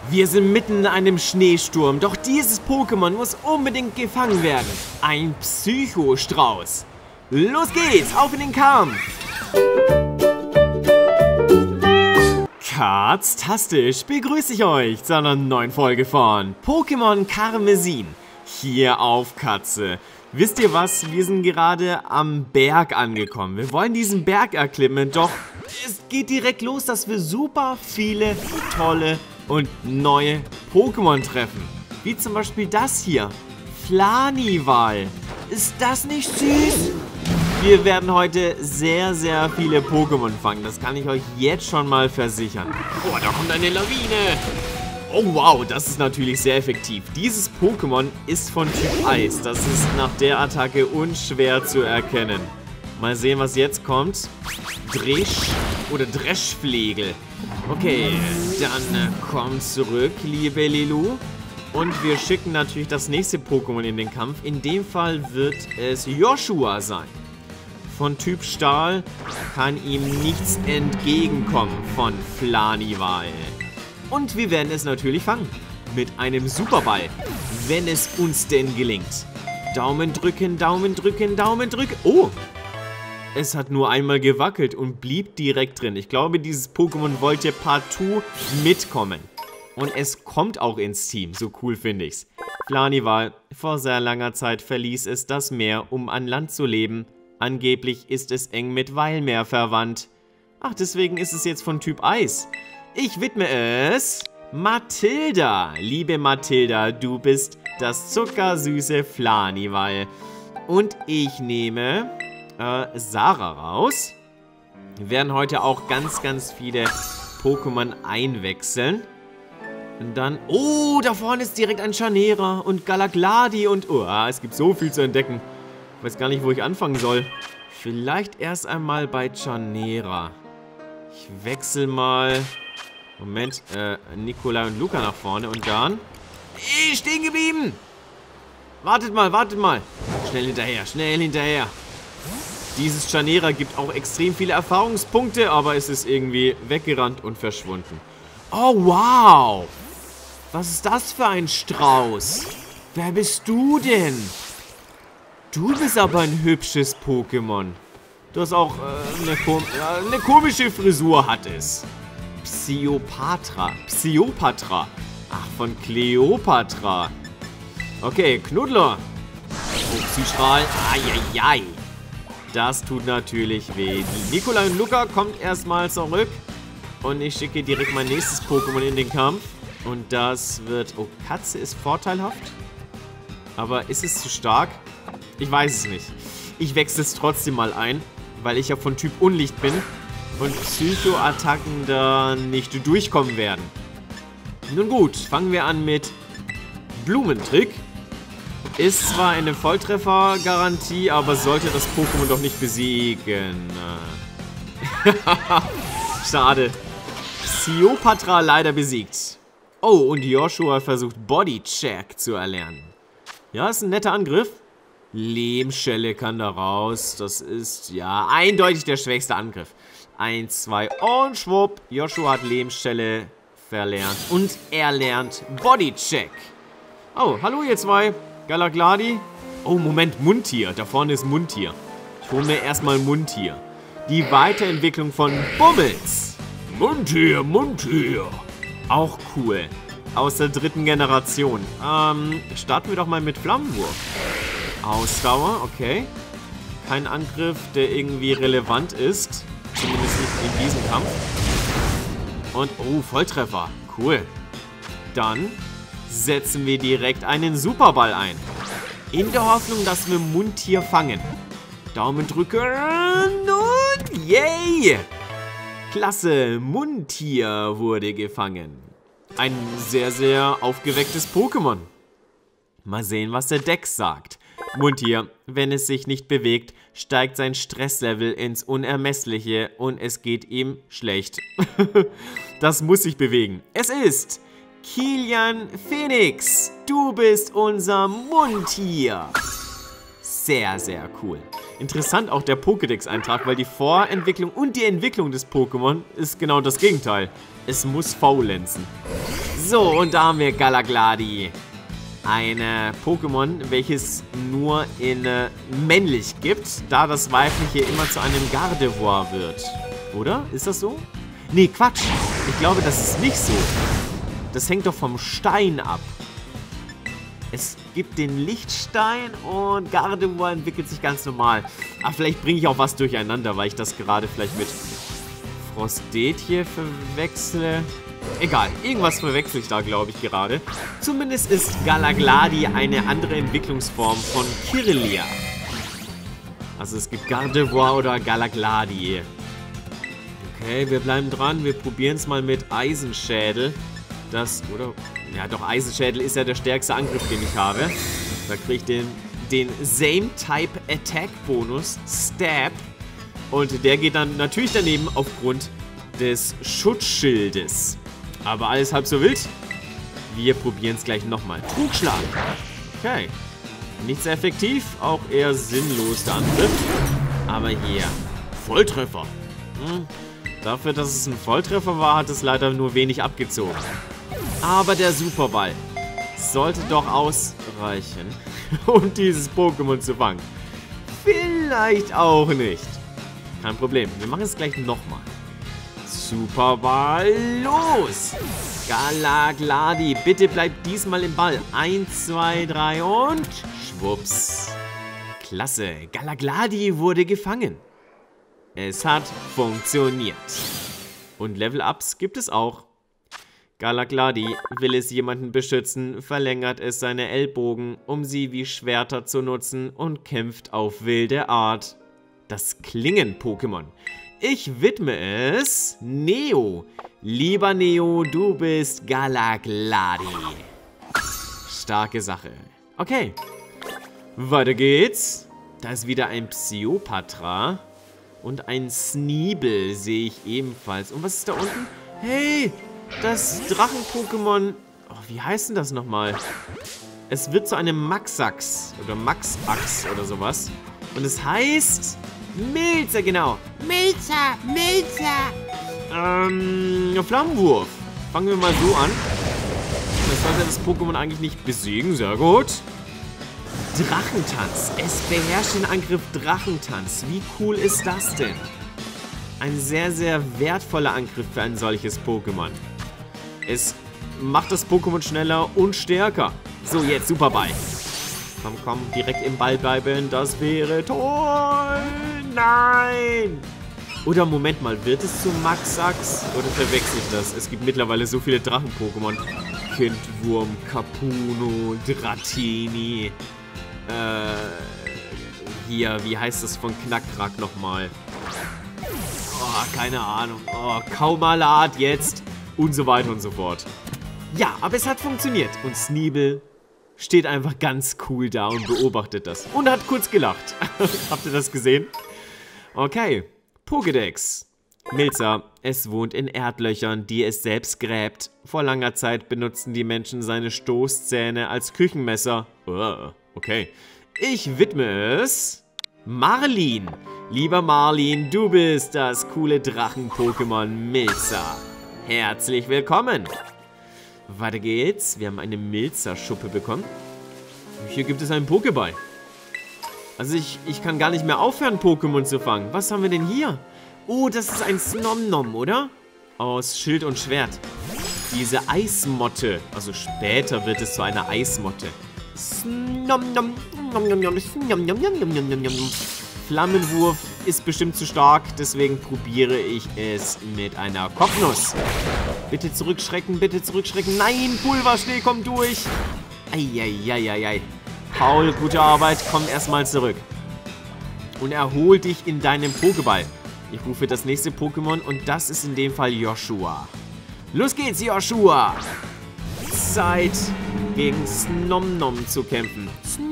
Wir sind mitten in einem Schneesturm, doch dieses Pokémon muss unbedingt gefangen werden. Ein Psychostrauß. Los geht's, auf in den Kampf! Katztastisch begrüße ich euch zu einer neuen Folge von Pokémon Karmesin. Hier auf Katze. Wisst ihr was? Wir sind gerade am Berg angekommen. Wir wollen diesen Berg erklimmen, doch es geht direkt los, dass wir super viele tolle und neue Pokémon treffen. Wie zum Beispiel das hier. Flanival. Ist das nicht süß? Wir werden heute sehr, sehr viele Pokémon fangen. Das kann ich euch jetzt schon mal versichern. Oh, da kommt eine Lawine. Oh wow, das ist natürlich sehr effektiv. Dieses Pokémon ist von Typ Eis. Das ist nach der Attacke unschwer zu erkennen. Mal sehen, was jetzt kommt. Dreschflegel. Okay, dann komm zurück, liebe Lilu. Und wir schicken natürlich das nächste Pokémon in den Kampf. In dem Fall wird es Joshua sein. Von Typ Stahl kann ihm nichts entgegenkommen von Flanival. Und wir werden es natürlich fangen. Mit einem Superball. Wenn es uns denn gelingt. Daumen drücken, Daumen drücken, Daumen drücken. Oh! Es hat nur einmal gewackelt und blieb direkt drin. Ich glaube, dieses Pokémon wollte partout mitkommen. Und es kommt auch ins Team. So cool finde ich's. Flanival, vor sehr langer Zeit verließ es das Meer, um an Land zu leben. Angeblich ist es eng mit Weilmeer verwandt. Ach, deswegen ist es jetzt von Typ Eis. Ich widme es Mathilda. Liebe Mathilda, du bist das zuckersüße Flanival. Und ich nehme Sarah raus. Wir werden heute auch ganz, ganz viele Pokémon einwechseln. Und dann... Oh, da vorne ist direkt ein Chanera und Galagladi und... Oh, es gibt so viel zu entdecken. Ich weiß gar nicht, wo ich anfangen soll. Vielleicht erst einmal bei Chanera. Ich wechsle mal... Moment, Nikolai und Luca nach vorne und dann... Stehen geblieben! Wartet mal, wartet mal. Schnell hinterher, schnell hinterher. Dieses Chanera gibt auch extrem viele Erfahrungspunkte, aber es ist irgendwie weggerannt und verschwunden. Oh, wow! Was ist das für ein Strauß? Wer bist du denn? Du bist aber ein hübsches Pokémon. Du hast auch eine komische Frisur, hat es. Psyopatra. Ach, von Kleopatra. Okay, Knuddler. Oh, Psystrahl. Eieiei. Das tut natürlich weh. Die Nikolai und Luca kommt erstmal zurück. Und ich schicke direkt mein nächstes Pokémon in den Kampf. Und das wird... Oh, Katze ist vorteilhaft. Aber ist es zu stark? Ich weiß es nicht. Ich wechsle es trotzdem mal ein, weil ich ja von Typ Unlicht bin und Psycho-Attacken da nicht durchkommen werden. Nun gut, fangen wir an mit Blumentrick. Ist zwar eine Volltreffer-Garantie, aber sollte das Pokémon doch nicht besiegen. Schade. Psyopatra leider besiegt. Oh, und Joshua versucht Bodycheck zu erlernen. Ja, ist ein netter Angriff. Lehmschelle kann da raus. Das ist, ja, eindeutig der schwächste Angriff. 1, 2 und schwupp. Joshua hat Lehmschelle verlernt. Und er lernt Bodycheck. Oh, hallo ihr zwei. Galagladi. Oh, Moment, Mundtier. Da vorne ist Mundtier. Ich hole mir erstmal Mundtier. Die Weiterentwicklung von Bummels. Mundtier, Mundtier. Auch cool. Aus der 3. Generation. Starten wir doch mal mit Flammenwurf. Ausdauer, okay. Kein Angriff, der irgendwie relevant ist. Zumindest nicht in diesem Kampf. Und, oh, Volltreffer. Cool. Dann setzen wir direkt einen Superball ein. In der Hoffnung, dass wir Mundtier fangen. Daumen drücken und yay! Klasse, Mundtier wurde gefangen. Ein sehr, sehr aufgewecktes Pokémon. Mal sehen, was der Dex sagt. Mundtier, wenn es sich nicht bewegt, steigt sein Stresslevel ins Unermessliche und es geht ihm schlecht. Das muss sich bewegen. Es ist Kilian Phoenix. Du bist unser Mundtier. Sehr, sehr cool. Interessant auch der Pokédex-Eintrag, weil die Vorentwicklung und die Entwicklung des Pokémon ist genau das Gegenteil. Es muss faulenzen. So, und da haben wir Galagladi. Ein Pokémon, welches nur in männlich gibt, da das weibliche immer zu einem Gardevoir wird. Oder? Ist das so? Nee, Quatsch. Ich glaube, das ist nicht so. Das hängt doch vom Stein ab. Es gibt den Lichtstein und Gardevoir entwickelt sich ganz normal. Ach, vielleicht bringe ich auch was durcheinander, weil ich das gerade vielleicht mit Frostetje verwechsle. Egal, irgendwas verwechsel ich da, glaube ich, gerade. Zumindest ist Galagladi eine andere Entwicklungsform von Kirlia. Also es gibt Gardevoir oder Galagladi. Okay, wir bleiben dran. Wir probieren es mal mit Eisenschädel. Das, oder? Ja, doch, Eisenschädel ist ja der stärkste Angriff, den ich habe. Da kriege ich den Same-Type-Attack-Bonus, Stab. Und der geht dann natürlich daneben aufgrund des Schutzschildes. Aber alles halb so wild. Wir probieren es gleich nochmal. Trugschlag. Okay. Nicht sehr effektiv, auch eher sinnlos der Angriff. Aber hier, Volltreffer. Dafür, dass es ein Volltreffer war, hat es leider nur wenig abgezogen. Aber der Superball sollte doch ausreichen, um dieses Pokémon zu fangen. Vielleicht auch nicht. Kein Problem, wir machen es gleich nochmal. Superball, los! Galagladi, bitte bleib diesmal im Ball. 1, 2, 3 und schwupps. Klasse, Galagladi wurde gefangen. Es hat funktioniert. Und Level-Ups gibt es auch. Galagladi will es jemanden beschützen, verlängert es seine Ellbogen, um sie wie Schwerter zu nutzen und kämpft auf wilde Art. Das Klingen-Pokémon. Ich widme es Neo. Lieber Neo, du bist Galagladi. Starke Sache. Okay. Weiter geht's. Da ist wieder ein Psyopatra. Und ein Sneebel sehe ich ebenfalls. Und was ist da unten? Hey, das Drachen-Pokémon. Oh, wie heißt denn das nochmal? Es wird zu einem Maxax. Oder Maxax oder sowas. Und es heißt Milzer, genau. Milzer. Flammenwurf. Fangen wir mal so an. Das sollte das Pokémon eigentlich nicht besiegen. Sehr gut. Drachentanz. Es beherrscht den Angriff Drachentanz. Wie cool ist das denn? Ein sehr, sehr wertvoller Angriff für ein solches Pokémon. Es macht das Pokémon schneller und stärker. So, jetzt Superball. Komm, direkt im Ball bleiben. Das wäre toll. Nein. Oder Moment mal, wird es zu Maxax? Oder verwechsel ich das? Es gibt mittlerweile so viele Drachen-Pokémon. Kindwurm, Capuno, Dratini. Hier, wie heißt das von Knackrack nochmal? Oh, keine Ahnung. Oh, Kaumalat jetzt. Und so weiter und so fort. Ja, aber es hat funktioniert. Und Sneebel steht einfach ganz cool da und beobachtet das. Und hat kurz gelacht. Habt ihr das gesehen? Okay. Pokédex. Milzer. Es wohnt in Erdlöchern, die es selbst gräbt. Vor langer Zeit benutzten die Menschen seine Stoßzähne als Küchenmesser. Okay. Ich widme es Marlin. Lieber Marlin, du bist das coole Drachen-Pokémon Milzer. Herzlich willkommen. Weiter geht's. Wir haben eine Milzer-Schuppe bekommen. Hier gibt es einen Pokéball. Also ich kann gar nicht mehr aufhören, Pokémon zu fangen. Was haben wir denn hier? Oh, das ist ein Snomnom, oder? Aus Schild und Schwert. Diese Eismotte. Also später wird es zu einer Eismotte. Snomnom. Flammenwurf ist bestimmt zu stark, deswegen probiere ich es mit einer Kopfnuss. Bitte zurückschrecken, bitte zurückschrecken. Nein, Pulverschnee kommt durch. Eieieiei. Paul, gute Arbeit, komm erstmal zurück. Und erhol dich in deinem Pokéball. Ich rufe das nächste Pokémon und das ist in dem Fall Joshua. Los geht's, Joshua! Zeit, gegen Snomnom zu kämpfen.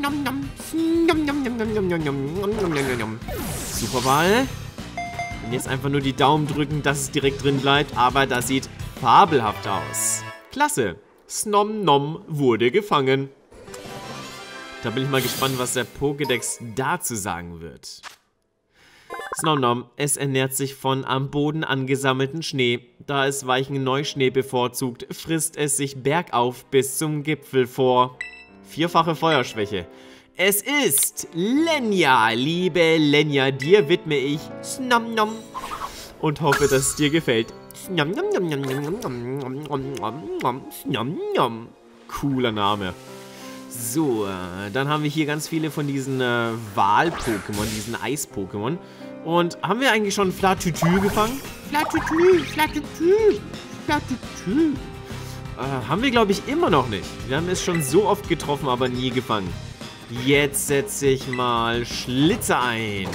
Superball. Und jetzt einfach nur die Daumen drücken, dass es direkt drin bleibt. Aber das sieht fabelhaft aus. Klasse. Snomnom wurde gefangen. Da bin ich mal gespannt, was der Pokédex dazu sagen wird. Snom-Nom, es ernährt sich von am Boden angesammelten Schnee. Da es weichen Neuschnee bevorzugt, frisst es sich bergauf bis zum Gipfel vor. 4-fache Feuerschwäche. Es ist Lenja, liebe Lenja, dir widme ich Snom-Nom und hoffe, dass es dir gefällt. Snom-Nom. Cooler Name. So, dann haben wir hier ganz viele von diesen Wal-Pokémon, diesen Eis-Pokémon. Und haben wir eigentlich schon Flatütü gefangen? Flatütü, Flatütü, Flatütü. Haben wir, glaube ich, immer noch nicht. Wir haben es schon so oft getroffen, aber nie gefangen. Jetzt setze ich mal Schlitze ein.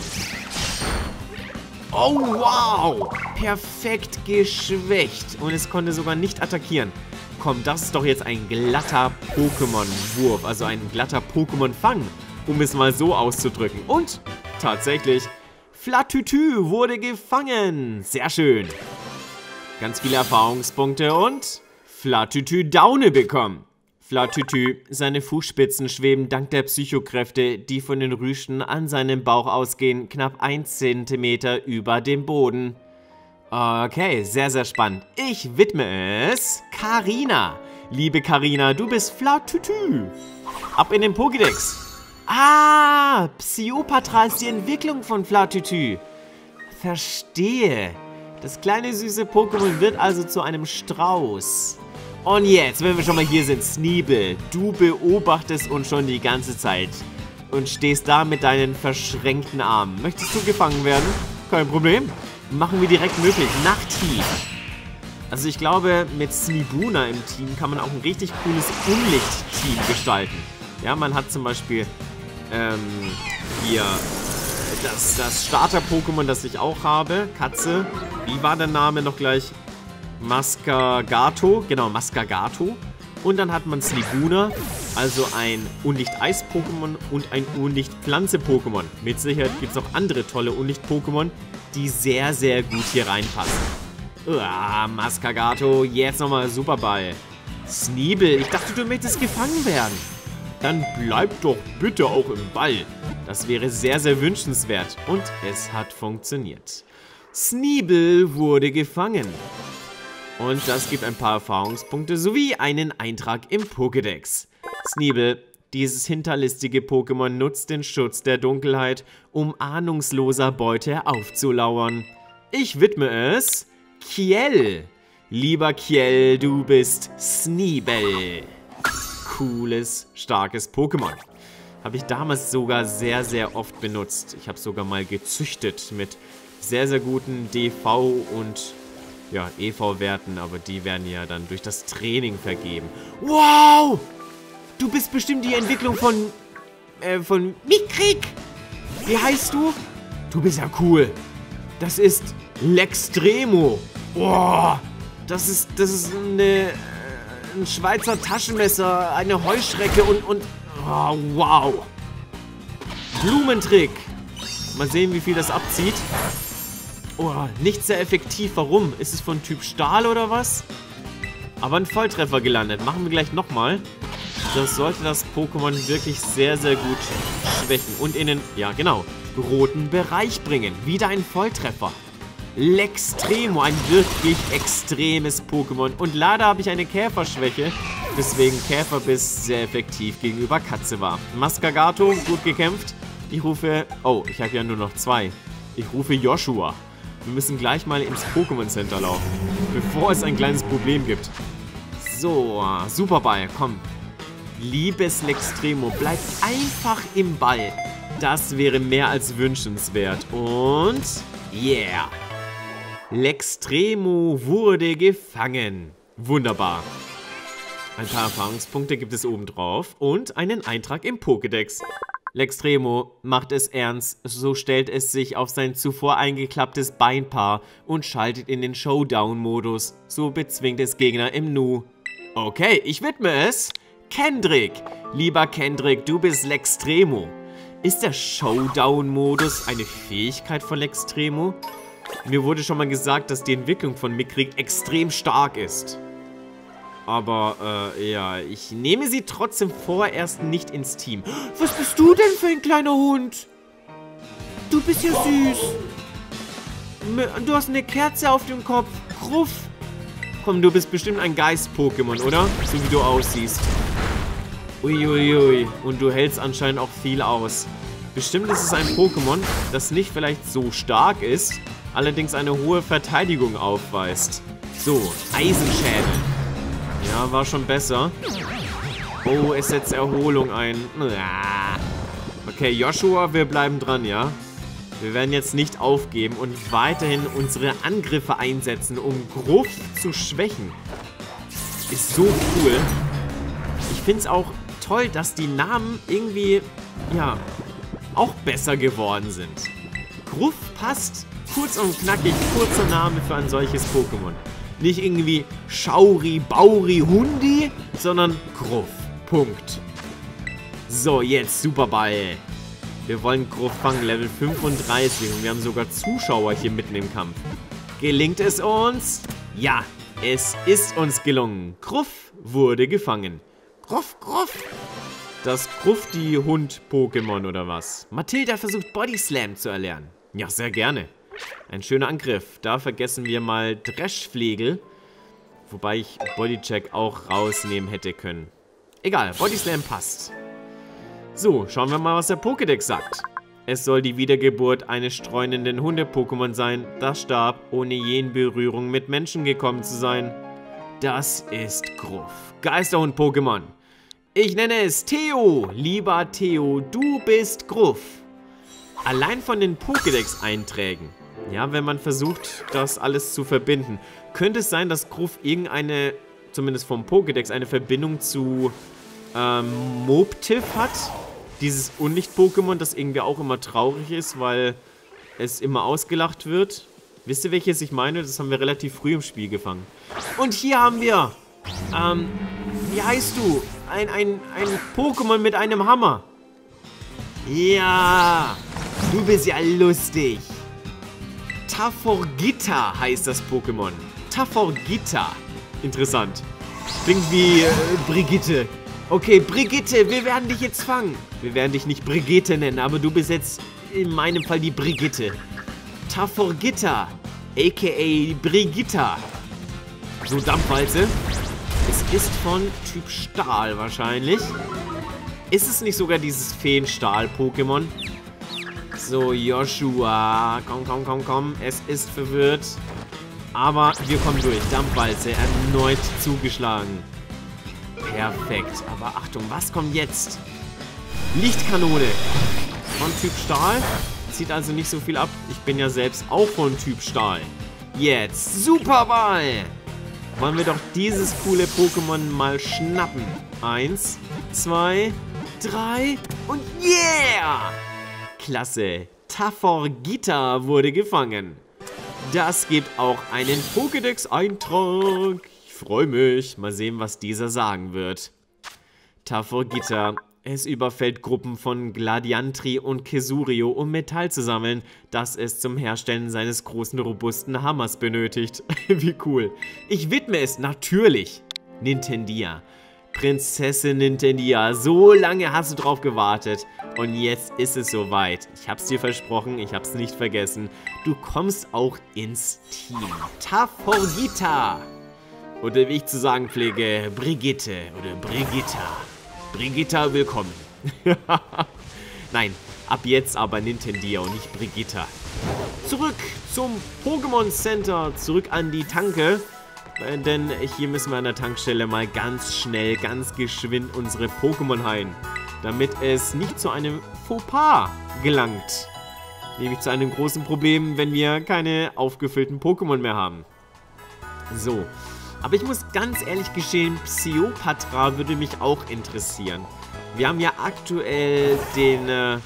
Oh, wow. Perfekt geschwächt. Und es konnte sogar nicht attackieren. Komm, das ist doch jetzt ein glatter Pokémon-Wurf. Also ein glatter Pokémon-Fang, um es mal so auszudrücken. Und tatsächlich, Flatütü wurde gefangen. Sehr schön. Ganz viele Erfahrungspunkte und Flatütü Daune bekommen. Flatütü, seine Fußspitzen schweben dank der Psychokräfte, die von den Rüschen an seinem Bauch ausgehen, knapp 1 Zentimeter über dem Boden. Okay, sehr, sehr spannend. Ich widme es Karina. Liebe Karina, du bist Flatütü. Ab in den Pokédex. Ah, Psyopatra ist die Entwicklung von Flatütü. Verstehe. Das kleine süße Pokémon wird also zu einem Strauß. Und jetzt, wenn wir schon mal hier sind, Sneebel, du beobachtest uns schon die ganze Zeit und stehst da mit deinen verschränkten Armen. Möchtest du gefangen werden? Kein Problem. Machen wir direkt möglich. Nachthieb. Also ich glaube, mit Sneebuna im Team kann man auch ein richtig cooles Unlicht-Team gestalten. Ja, man hat zum Beispiel hier das Starter-Pokémon, das ich auch habe. Katze. Wie war der Name noch gleich? Mascagato. Genau, Mascagato. Und dann hat man Sneebuna, also ein Unlicht-Eis-Pokémon und ein Unlicht-Pflanze-Pokémon. Mit Sicherheit gibt es auch andere tolle Unlicht-Pokémon, die sehr, sehr gut hier reinpassen. Mascagato, jetzt nochmal Superball. Sneebel, ich dachte, du möchtest gefangen werden. Dann bleib doch bitte auch im Ball. Das wäre sehr, sehr wünschenswert. Und es hat funktioniert. Sneebel wurde gefangen. Und das gibt ein paar Erfahrungspunkte sowie einen Eintrag im Pokédex. Sneebel, dieses hinterlistige Pokémon nutzt den Schutz der Dunkelheit, um ahnungsloser Beute aufzulauern. Ich widme es Kiel. Lieber Kiel, du bist Sneebel. Cooles, starkes Pokémon. Habe ich damals sogar sehr, sehr oft benutzt. Ich habe sogar mal gezüchtet mit sehr, sehr guten DV und ja, EV-Werten, aber die werden ja dann durch das Training vergeben. Wow! Du bist bestimmt die Entwicklung von Mikrik. Wie heißt du? Du bist ja cool. Das ist Lextremo. Boah, das ist ein Schweizer Taschenmesser, eine Heuschrecke und oh, wow. Blumentrick. Mal sehen, wie viel das abzieht. Oh, nicht sehr effektiv. Warum? Ist es von Typ Stahl oder was? Aber ein Volltreffer gelandet. Machen wir gleich nochmal. Das sollte das Pokémon wirklich sehr, sehr gut schwächen. Und in den, ja genau, roten Bereich bringen. Wieder ein Volltreffer. Lextremo, ein wirklich extremes Pokémon. Und leider habe ich eine Käferschwäche, weswegen Käferbiss sehr effektiv gegenüber Katze war. Mascagato, gut gekämpft. Ich rufe, oh, ich habe ja nur noch 2. Ich rufe Joshua. Wir müssen gleich mal ins Pokémon Center laufen, bevor es ein kleines Problem gibt. So, Superball, komm. Liebes Lextremo, bleib einfach im Ball. Das wäre mehr als wünschenswert. Und, yeah. Lextremo wurde gefangen. Wunderbar. Ein paar Erfahrungspunkte gibt es obendrauf und einen Eintrag im Pokédex. Lextremo macht es ernst, so stellt es sich auf sein zuvor eingeklapptes Beinpaar und schaltet in den Showdown-Modus. So bezwingt es Gegner im Nu. Okay, ich widme es Kendrick. Lieber Kendrick, du bist Lextremo. Ist der Showdown-Modus eine Fähigkeit von Lextremo? Mir wurde schon mal gesagt, dass die Entwicklung von Mikrik extrem stark ist. Aber, ja, ich nehme sie trotzdem vorerst nicht ins Team. Was bist du denn für ein kleiner Hund? Du bist ja süß. Du hast eine Kerze auf dem Kopf. Gruff. Komm, du bist bestimmt ein Geist-Pokémon, oder? So wie du aussiehst. Uiuiui. Und du hältst anscheinend auch viel aus. Bestimmt ist es ein Pokémon, das nicht vielleicht so stark ist, allerdings eine hohe Verteidigung aufweist. So, Eisenschädel. Ja, war schon besser. Oh, es setzt Erholung ein. Okay, Joshua, wir bleiben dran, ja? Wir werden jetzt nicht aufgeben und weiterhin unsere Angriffe einsetzen, um Gruff zu schwächen. Ist so cool. Ich finde es auch toll, dass die Namen irgendwie, ja, auch besser geworden sind. Gruff passt. Kurz und knackig, kurzer Name für ein solches Pokémon. Nicht irgendwie Schauri, Bauri, Hundi, sondern Gruff. Punkt. So, jetzt Superball. Wir wollen Gruff fangen, Level 35 und wir haben sogar Zuschauer hier mitten im Kampf. Gelingt es uns? Ja, es ist uns gelungen. Gruff wurde gefangen. Gruff, Gruff. Das Gruff die Hund-Pokémon oder was? Mathilda versucht Body Slam zu erlernen. Ja, sehr gerne. Ein schöner Angriff. Da vergessen wir mal Dreschflegel. Wobei ich Bodycheck auch rausnehmen hätte können. Egal, Body Slam passt. So, schauen wir mal, was der Pokédex sagt. Es soll die Wiedergeburt eines streunenden Hunde-Pokémon sein, das starb, ohne je in Berührung mit Menschen gekommen zu sein. Das ist Gruff. Geisterhund-Pokémon. Ich nenne es Theo. Lieber Theo, du bist Gruff. Allein von den Pokédex-Einträgen, ja, wenn man versucht, das alles zu verbinden, könnte es sein, dass Gruff irgendeine, zumindest vom Pokédex, eine Verbindung zu Moptif hat. Dieses Unlicht-Pokémon, das irgendwie auch immer traurig ist, weil es immer ausgelacht wird. Wisst ihr, welches ich meine? Das haben wir relativ früh im Spiel gefangen. Und hier haben wir, wie heißt du? Ein Pokémon mit einem Hammer. Ja, du bist ja lustig. Taforgita heißt das Pokémon. Taforgita. Interessant. Klingt wie Brigitte. Okay, Brigitte, wir werden dich jetzt fangen. Wir werden dich nicht Brigitte nennen, aber du bist jetzt in meinem Fall die Brigitte. Taforgita, a.k.a. Brigitta. So, Dampfwalze. Es ist von Typ Stahl wahrscheinlich. Ist es nicht sogar dieses Feenstahl-Pokémon? So, Joshua. Komm, komm, komm, komm. Es ist verwirrt. Aber wir kommen durch. Dampfwalze erneut zugeschlagen. Perfekt. Aber Achtung, was kommt jetzt? Lichtkanone. Von Typ Stahl. Zieht also nicht so viel ab. Ich bin ja selbst auch von Typ Stahl. Jetzt Superball. Wollen wir doch dieses coole Pokémon mal schnappen. 1, 2, 3 und yeah! Klasse. Taforgita wurde gefangen. Das gibt auch einen Pokédex-Eintrag. Ich freue mich. Mal sehen, was dieser sagen wird. Taforgita. Es überfällt Gruppen von Gladiantri und Kesurio, um Metall zu sammeln, das es zum Herstellen seines großen, robusten Hammers benötigt. Wie cool. Ich widme es natürlich Nintendia. Prinzessin Nintendia, so lange hast du drauf gewartet. Und jetzt ist es soweit. Ich hab's dir versprochen, ich hab's nicht vergessen. Du kommst auch ins Team. Taforgita. Oder wie ich zu sagen pflege, Brigitte oder Brigitta. Brigitta, willkommen. Nein, ab jetzt aber Nintendia und nicht Brigitta. Zurück zum Pokémon Center, zurück an die Tanke. Denn hier müssen wir an der Tankstelle mal ganz schnell, ganz geschwind unsere Pokémon heilen. Damit es nicht zu einem Fauxpas gelangt. Nämlich zu einem großen Problem, wenn wir keine aufgefüllten Pokémon mehr haben. So. Aber ich muss ganz ehrlich gestehen, Psyopatra würde mich auch interessieren. Wir haben ja aktuell den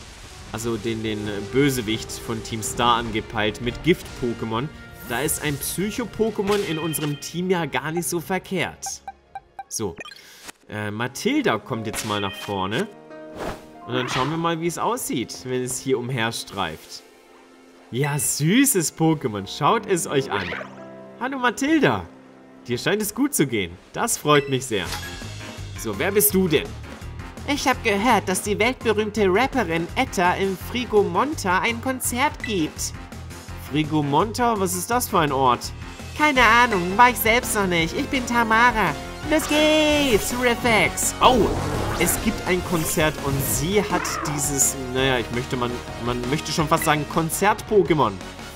Bösewicht von Team Star angepeilt mit Gift-Pokémon. Da ist ein Psycho-Pokémon in unserem Team ja gar nicht so verkehrt. So, Mathilda kommt jetzt mal nach vorne. Und dann schauen wir mal, wie es aussieht, wenn es hier umherstreift. Ja, süßes Pokémon. Schaut es euch an. Hallo Mathilda. Dir scheint es gut zu gehen. Das freut mich sehr. So, wer bist du denn? Ich habe gehört, dass die weltberühmte Rapperin Etta im Frigo Monta ein Konzert gibt. Frigomonta? Was ist das für ein Ort? Keine Ahnung, war ich selbst noch nicht. Ich bin Tamara. Los geht's, Riffex. Oh, es gibt ein Konzert und sie hat dieses, naja, man möchte schon fast sagen Konzert-Pokémon.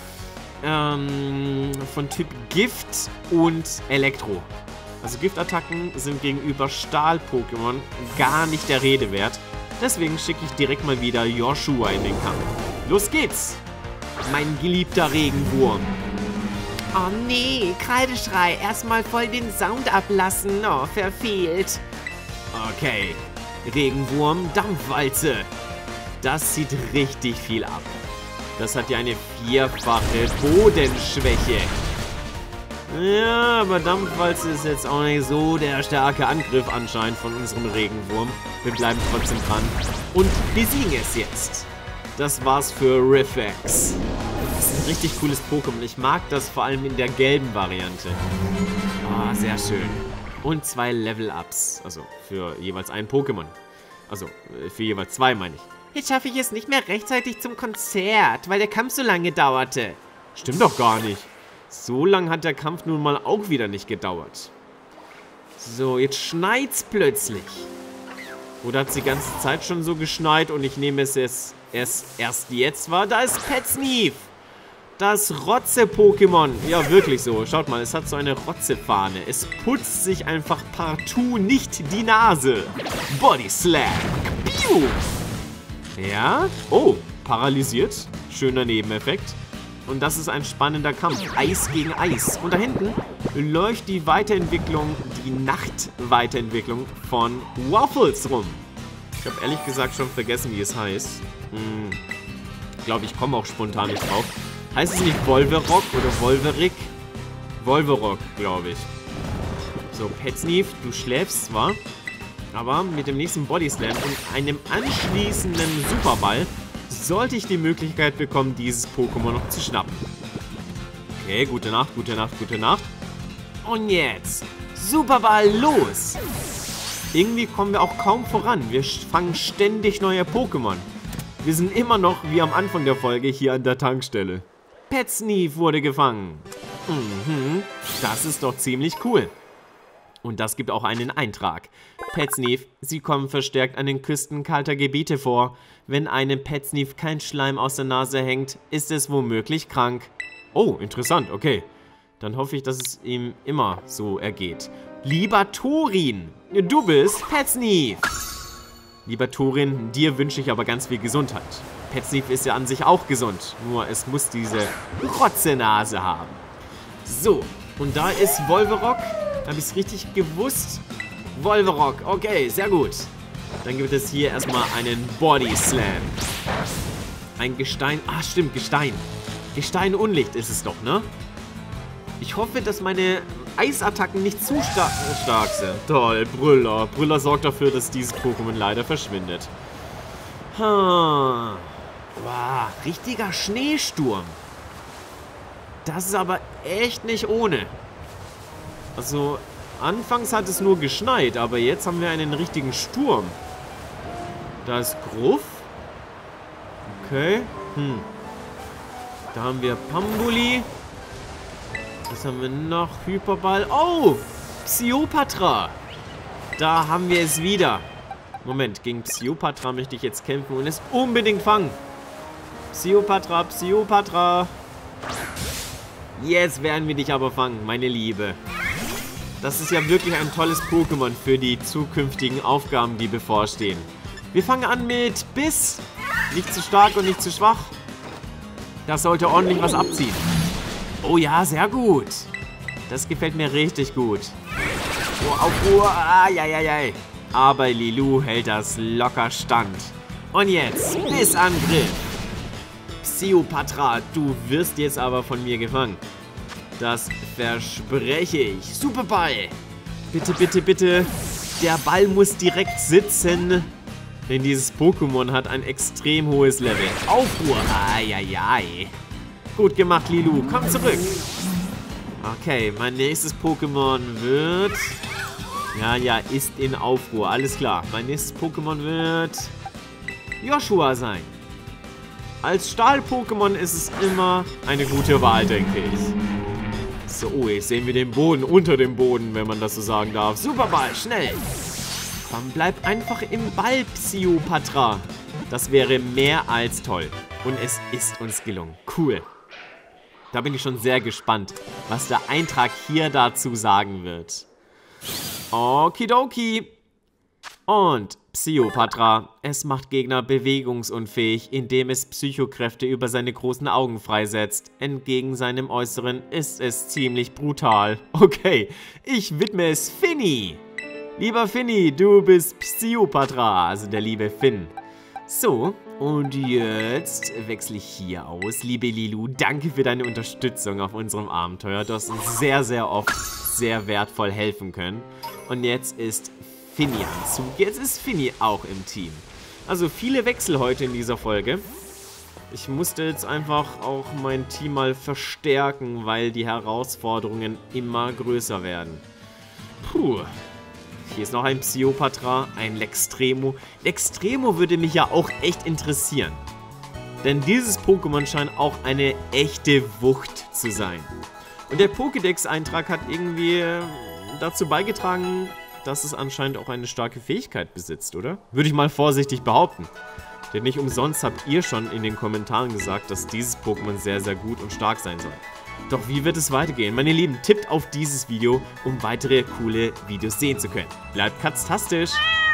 Von Typ Gift und Elektro. Also Giftattacken sind gegenüber Stahl-Pokémon gar nicht der Rede wert. Deswegen schicke ich direkt mal wieder Joshua in den Kampf. Los geht's! Mein geliebter Regenwurm. Oh nee, Kreideschrei. Erstmal voll den Sound ablassen. Oh, verfehlt. Okay, Regenwurm, Dampfwalze. Das zieht richtig viel ab. Das hat ja eine 4-fache Bodenschwäche. Ja, aber Dampfwalze ist jetzt auch nicht so der starke Angriff anscheinend von unserem Regenwurm. Wir bleiben trotzdem dran und besiegen es jetzt. Das war's für Riffex. Das ist ein richtig cooles Pokémon. Ich mag das vor allem in der gelben Variante. Ah, sehr schön. Und 2 Level-Ups. Also für jeweils ein Pokémon. Also für jeweils 2, meine ich. Jetzt schaffe ich es nicht mehr rechtzeitig zum Konzert, weil der Kampf so lange dauerte. Stimmt doch gar nicht. So lang hat der Kampf nun mal auch wieder nicht gedauert. So, jetzt schneit's plötzlich. Oder hat es die ganze Zeit schon so geschneit und ich nehme es erst jetzt wahr? Da ist Petznief. Das Rotze-Pokémon. Ja, wirklich so. Schaut mal, es hat so eine Rotzefahne. Es putzt sich einfach partout nicht die Nase. Body Slam. Piu. Ja. Oh, paralysiert. Schöner Nebeneffekt. Und das ist ein spannender Kampf. Eis gegen Eis. Und da hinten läuft die Weiterentwicklung, die Nacht-Weiterentwicklung von Waffles rum. Ich habe ehrlich gesagt schon vergessen, wie es heißt. Ich glaube, ich komme auch spontan nicht drauf. Heißt es nicht Volverock oder Volverick? Volverock, glaube ich. So, Petznief, du schläfst zwar, aber mit dem nächsten Body Slam und einem anschließenden Superball sollte ich die Möglichkeit bekommen, dieses Pokémon noch zu schnappen. Okay, gute Nacht, gute Nacht, gute Nacht. Und jetzt, Superball los! Irgendwie kommen wir auch kaum voran. Wir fangen ständig neue Pokémon. Wir sind immer noch, wie am Anfang der Folge, hier an der Tankstelle. Petznief wurde gefangen. Das ist doch ziemlich cool. Und das gibt auch einen Eintrag. Petznief, sie kommen verstärkt an den Küsten kalter Gebiete vor. Wenn einem Petznief kein Schleim aus der Nase hängt, ist es womöglich krank. Oh, interessant, okay. Dann hoffe ich, dass es ihm immer so ergeht. Lieber Thorin, du bist Petznief. Lieber Thorin, dir wünsche ich aber ganz viel Gesundheit. Petznief ist ja an sich auch gesund, nur es muss diese Rotzenase haben. So, und da ist Volverock. Habe ich es richtig gewusst? Volverock, okay, sehr gut. Dann gibt es hier erstmal einen Body Slam. Ein Gestein, stimmt, Gestein. Gestein Unlicht ist es doch, ne? Ich hoffe, dass meine Eisattacken nicht zu stark sind. Toll, Brüller. Brüller sorgt dafür, dass dieses Pokémon leider verschwindet. Wow, richtiger Schneesturm. Das ist aber echt nicht ohne. Also, anfangs hat es nur geschneit, aber jetzt haben wir einen richtigen Sturm. Da ist Gruff. Okay. Da haben wir Pambuli. Was haben wir noch? Hyperball. Oh! Psyopatra. Da haben wir es wieder. Moment, gegen Psyopatra möchte ich jetzt kämpfen und es unbedingt fangen. Psyopatra, Psyopatra. Jetzt werden wir dich aber fangen, meine Liebe. Das ist ja wirklich ein tolles Pokémon für die zukünftigen Aufgaben, die bevorstehen. Wir fangen an mit Biss. Nicht zu stark und nicht zu schwach. Das sollte ordentlich was abziehen. Oh ja, sehr gut. Das gefällt mir richtig gut. Oh, auf Ruhe. Ai. Aber Lilu hält das locker stand. Und jetzt, Bissangriff. Psyopatra, du wirst jetzt aber von mir gefangen. Das verspreche ich. Superball. Bitte, bitte, bitte. Der Ball muss direkt sitzen. Denn dieses Pokémon hat ein extrem hohes Level. Aufruhr. Ai. Gut gemacht, Lilu. Komm zurück. Okay, mein nächstes Pokémon wird... Ja, ist in Aufruhr. Alles klar. Mein nächstes Pokémon wird... Joshua sein. Als Stahl-Pokémon ist es immer eine gute Wahl, denke ich. So, oh, jetzt sehen wir den Boden unter dem Boden, wenn man das so sagen darf. Superball, schnell. Komm, bleib einfach im Ball, Psyopatra. Das wäre mehr als toll. Und es ist uns gelungen. Cool. Da bin ich schon sehr gespannt, was der Eintrag hier dazu sagen wird. Okidoki. Und Psyopatra. Es macht Gegner bewegungsunfähig, indem es Psychokräfte über seine großen Augen freisetzt. Entgegen seinem Äußeren ist es ziemlich brutal. Okay, ich widme es Finny. Lieber Finny, du bist Psyopatra, also der liebe Finn. So, und jetzt wechsle ich hier aus. Liebe Lilu, danke für deine Unterstützung auf unserem Abenteuer. Du hast uns sehr, sehr oft sehr wertvoll helfen können. Und jetzt ist Finny am Zug. Jetzt ist Finny auch im Team. Also viele Wechsel heute in dieser Folge. Ich musste jetzt einfach auch mein Team mal verstärken, weil die Herausforderungen immer größer werden. Puh. Hier ist noch ein Psyopatra, ein Lextremo. Lextremo würde mich ja auch echt interessieren. Denn dieses Pokémon scheint auch eine echte Wucht zu sein. Und der Pokédex-Eintrag hat irgendwie dazu beigetragen, dass es anscheinend auch eine starke Fähigkeit besitzt, oder? Würde ich mal vorsichtig behaupten. Denn nicht umsonst habt ihr schon in den Kommentaren gesagt, dass dieses Pokémon sehr, sehr gut und stark sein soll. Doch wie wird es weitergehen? Meine Lieben, tippt auf dieses Video, um weitere coole Videos sehen zu können. Bleibt katztastisch!